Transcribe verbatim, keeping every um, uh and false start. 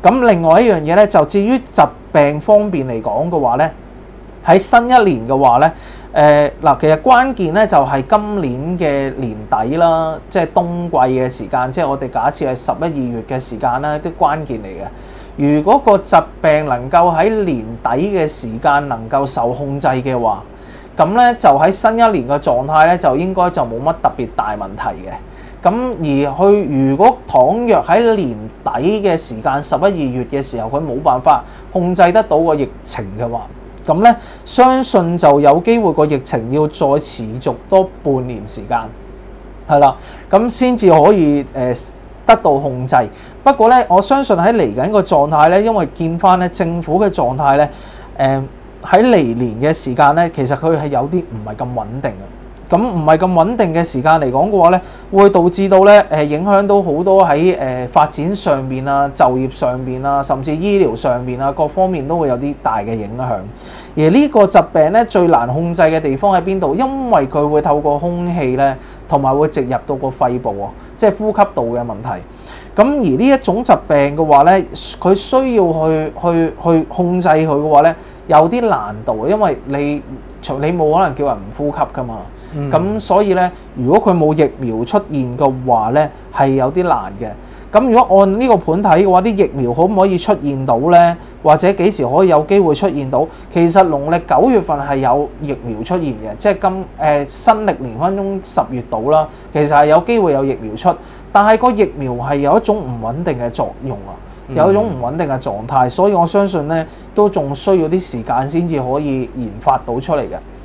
咁另外一樣嘢咧，就至於疾病方面嚟講嘅話咧，喺新一年嘅話咧，誒嗱，其實關鍵咧就係今年嘅年底啦，即係冬季嘅時間，即係我哋假設係十一二月嘅時間啦，啲關鍵嚟嘅。如果個疾病能夠喺年底嘅時間能夠受控制嘅話，咁咧就喺新一年嘅狀態咧，就應該就冇乜特別大問題嘅。咁而去如果倘若喺年底嘅時間十一二月嘅時候，佢冇辦法控制得到個疫情嘅話，咁咧相信就有機會個疫情要再持續多半年時間，係啦，咁先至可以誒、呃、得到控制。不過咧，我相信喺嚟緊個狀態咧，因為見翻咧政府嘅狀態咧，誒喺嚟年嘅時間咧，其實佢係有啲唔係咁穩定嘅。咁唔係咁穩定嘅時間嚟講嘅話咧，會導致到咧誒影響到好多喺誒發展上邊啊、就業上邊啊，甚至醫療上邊啊各方面都會有啲大嘅影響。而呢個疾病咧最難控制嘅地方喺邊度？因為佢會透過空氣咧，同埋會直入到個肺部啊，即係呼吸道嘅問題。咁而呢一種疾病嘅話咧，佢需要去去去控制佢嘅話咧，有啲難度，因為你你冇可能叫人唔呼吸噶嘛。咁、嗯、所以咧，如果佢冇疫苗出現嘅話咧，係有啲難嘅。咁如果按呢個盤睇嘅話，啲疫苗可唔可以出現到咧？或者幾時可以有機會出現到？其實農曆九月份係有疫苗出現嘅，即係今誒、呃、新歷年分鐘十月度啦，其實係有機會有疫苗出，但係個疫苗係有一種唔穩定嘅作用啊，有一種唔穩定嘅狀態，所以我相信咧都仲需要啲時間先至可以研發到出嚟嘅。